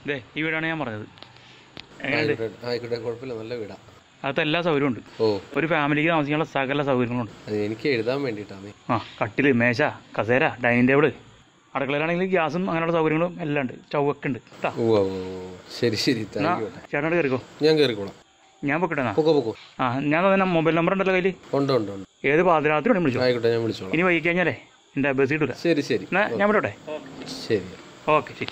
ഈ വീടാണ് ഞാൻ പറഞ്ഞത്. ആയിക്കോട്ടെ, കുഴപ്പമില്ല, നല്ല വീടാ. അകത്ത് എല്ലാ സൗകര്യവും ഉണ്ട്. ഒരു ഫാമിലിക്ക് താമസിക്കാനുള്ള സകല സൗകര്യങ്ങളുണ്ട്. എനിക്ക് എഴുതാൻ വേണ്ടിയിട്ടാണ്. കട്ടില്, മേശ, കസേര, ഡൈനിങ് ടേബിള്, അടുക്കളയിലാണെങ്കിൽ ഗ്യാസും അങ്ങനെയുള്ള സൗകര്യങ്ങളും എല്ലാം ഉണ്ട്. ചൗവൊക്കെ ഉണ്ട്. ശരി ശരി, ചേട്ടനോട് കയറിക്കോ. ഞാൻ കയറിക്കോളാം. ഞാൻ പൊക്കട്ടെ. ഞാൻ തന്നെ മൊബൈൽ നമ്പർ ഉണ്ടല്ലോ കയ്യിൽ. ഉണ്ട്. ഏത് പാതിരാത്രി വേണം വിളിച്ചോ. ആയിക്കോട്ടെ, ഞാൻ വിളിച്ചോളാം. ഇനി വൈകി കഴിഞ്ഞാലേ എൻ്റെ ബസ് കിട്ടൂല. ശരി ശരി, ഞാൻ വിടോട്ടെ. ശരി, ഓക്കെ, ശരി.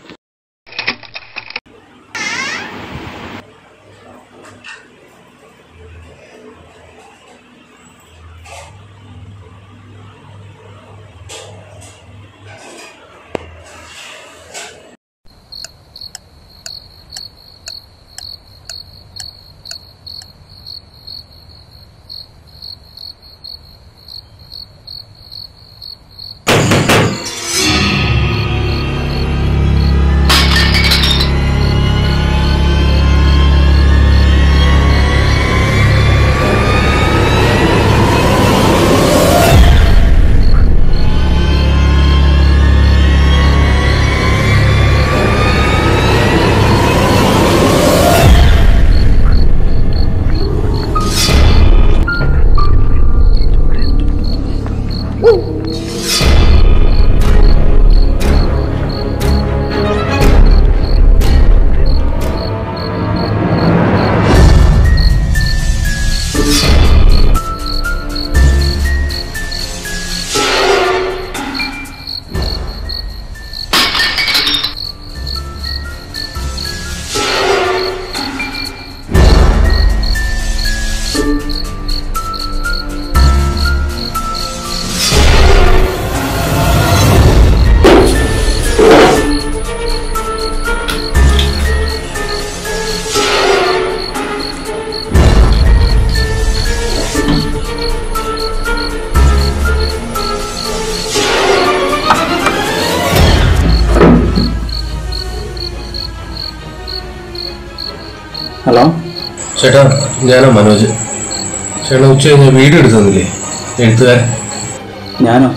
ഹലോ ചേട്ടാ, ഞാനാ മനോജ്. ചേട്ടാ ഉച്ച കഴിഞ്ഞ് വീഡിയോ എടുത്തു തന്നില്ലേ എഴുത്തുകാരൻ? ഞാനോ?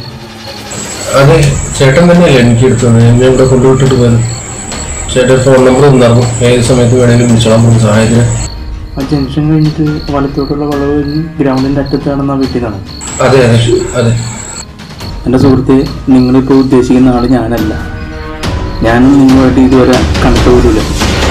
അതെ, ചേട്ടൻ തന്നെയല്ലേ എനിക്ക് എടുത്തു തന്നെ. ഞാൻ ഇവിടെ കൊണ്ടുവിട്ടിട്ട് പോയത്. ചേട്ടൻ ഫോൺ നമ്പർ തന്നായിരുന്നു. ഏത് സമയത്ത് വേണമെങ്കിലും വിളിച്ചോളാൻ പോകുന്ന സഹായത്തിന്. ആ ജംഗ്ഷൻ കഴിഞ്ഞിട്ട് വലത്തോട്ടുള്ള വളവ് കഴിഞ്ഞ് ഗ്രൗണ്ടിൻ്റെ അറ്റത്താണെന്നാ വീട്ടിലാണ്. അതെ അതെ അതെ. എൻ്റെ സുഹൃത്തെ, നിങ്ങളിപ്പോൾ ഉദ്ദേശിക്കുന്ന ആൾ ഞാനല്ല. ഞാനും നിങ്ങളുമായിട്ട് ഇതുവരെ കണ്ടുപോലില്ല.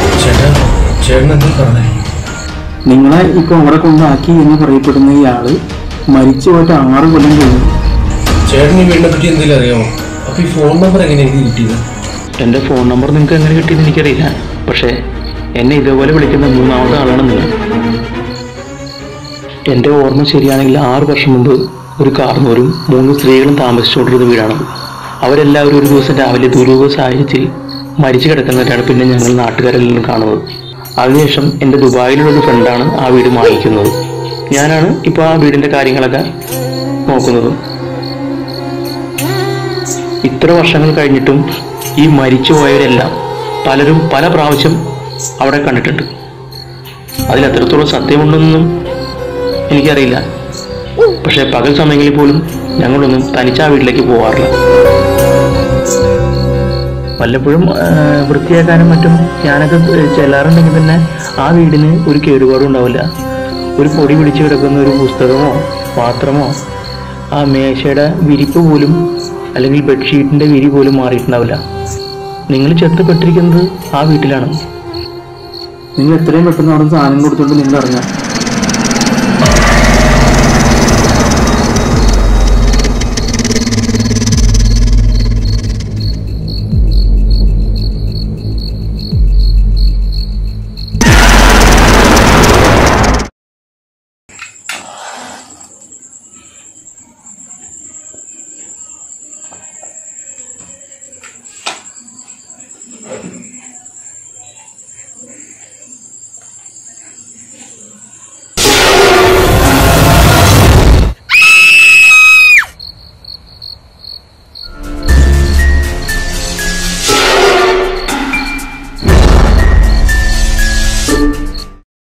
ചേട്ടൻ എന്താ പറഞ്ഞേ? നിങ്ങളെ ഇപ്പോൾ അവിടെ കൊണ്ടാക്കി എന്ന് പറയപ്പെടുന്ന ഇയാള് മരിച്ചു പോയിട്ട് 6 കൊല്ലം കഴിഞ്ഞു. ചേട്ടൻ ഈ വീടിനെ പറ്റി എന്തെങ്കിലും അറിയാമോ? അപ്പൊ ഈ ഫോൺ നമ്പർ എങ്ങനെയാണ് കിട്ടിയത്? എൻ്റെ ഫോൺ നമ്പർ നിങ്ങൾക്ക് എങ്ങനെ കിട്ടിയെന്ന് എനിക്കറിയില്ല. പക്ഷേ എന്നെ ഇതേപോലെ വിളിക്കുന്ന 3ാമത്തെ ആളാണ് നിങ്ങൾ. എൻ്റെ ഓർമ്മ ശരിയാണെങ്കിൽ 6 വർഷം മുമ്പ് ഒരു കാർന്നൂരും 3 സ്ത്രീകളും താമസിച്ചുകൊണ്ടിരുന്ന വീടാണത്. അവരെല്ലാവരും ഒരു ദിവസം രാവിലെ ദുരൂഹ സാഹചര്യത്തിൽ മരിച്ചു കിടക്കുന്നവരാണ് പിന്നെ ഞങ്ങൾ നാട്ടുകാരെല്ലാം കാണുന്നത്. അതിനുശേഷം എൻ്റെ ദുബായിലുള്ളൊരു ഫ്രണ്ടാണ് ആ വീട് വാങ്ങിക്കുന്നത്. ഞാനാണ് ഇപ്പോൾ ആ വീടിൻ്റെ കാര്യങ്ങളൊക്കെ നോക്കുന്നത്. ഇത്ര വർഷങ്ങൾ കഴിഞ്ഞിട്ടും ഈ മരിച്ചു പോയവരെല്ലാം പലരും പല പ്രാവശ്യം അവിടെ കണ്ടിട്ടുണ്ട്. അതിൽ എത്രത്തോളം സത്യമുണ്ടെന്നൊന്നും എനിക്കറിയില്ല. പക്ഷേ പകൽ സമയങ്ങളിൽ പോലും ഞങ്ങളൊന്നും തനിച്ച് ആ വീട്ടിലേക്ക് പോകാറില്ല. വല്ലപ്പോഴും വൃത്തിയാക്കാനും മറ്റും ഞാനൊക്കെ ചെല്ലാറുണ്ടെങ്കിൽ തന്നെ ആ വീടിന് ഒരു കേടുപാടും ഉണ്ടാവില്ല. ഒരു പൊടി പിടിച്ച് കിടക്കുന്ന ഒരു പുസ്തകമോ പാത്രമോ ആ മേശയുടെ വിരിപ്പ് പോലും അല്ലെങ്കിൽ ബെഡ്ഷീറ്റിൻ്റെ വിരി പോലും മാറിയിട്ടുണ്ടാവില്ല. നിങ്ങൾ ചെത്തപ്പെട്ടിരിക്കുന്നത് ആ വീട്ടിലാണ്. നിങ്ങൾ എത്രയും പെട്ടെന്ന് അവിടെ സാധനം കൊടുത്തുകൊണ്ട് നിങ്ങൾ അറിഞ്ഞാൽ